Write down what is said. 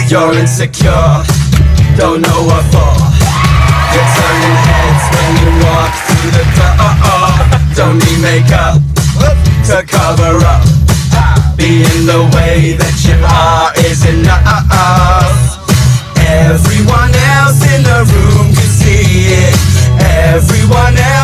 You're insecure, don't know what for. You're turning heads when you walk through the door. Don't need makeup to cover up. Being the way that you are is enough. Everyone else in the room can see it. Everyone else